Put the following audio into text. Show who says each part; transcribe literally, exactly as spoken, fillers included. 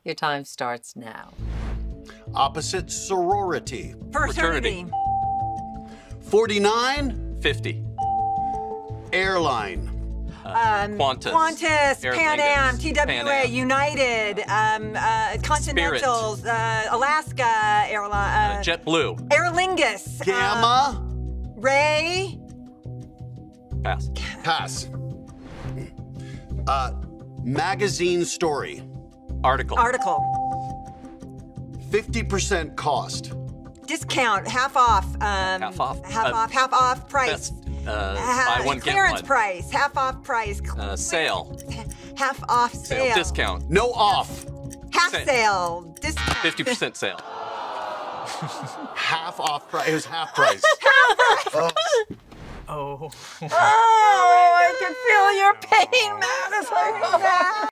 Speaker 1: Your time starts now.
Speaker 2: Opposite sorority.
Speaker 3: Fraternity.
Speaker 2: forty-nine.
Speaker 4: fifty.
Speaker 2: Airline.
Speaker 3: Um,
Speaker 4: Qantas.
Speaker 3: Qantas,
Speaker 4: Aer
Speaker 3: Pan Am,
Speaker 4: Lingus,
Speaker 3: T W
Speaker 4: Pan
Speaker 3: A,
Speaker 4: Am.
Speaker 3: United, um, uh, Continentals, uh, Alaska Airline, uh,
Speaker 4: Uh, JetBlue.
Speaker 3: Aer Lingus,
Speaker 2: Gamma.
Speaker 3: uh, Ray,
Speaker 4: Pass.
Speaker 2: Pass. Uh, magazine story.
Speaker 4: Article.
Speaker 3: Article,
Speaker 2: fifty percent cost.
Speaker 3: discount, half off, um,
Speaker 4: Half off.
Speaker 3: half
Speaker 4: Uh,
Speaker 3: off, half off price.
Speaker 4: Best, uh,
Speaker 3: Ha-
Speaker 4: buy one, get
Speaker 3: clearance
Speaker 4: one.
Speaker 3: price, half off price,
Speaker 4: Uh, sale.
Speaker 3: half off
Speaker 4: Sale.
Speaker 3: sale,
Speaker 4: Discount.
Speaker 2: No off.
Speaker 3: half
Speaker 4: Sale.
Speaker 3: sale, discount,
Speaker 4: fifty percent sale.
Speaker 2: Half off price. It was half price.
Speaker 3: oh, I can feel your pain, Madison.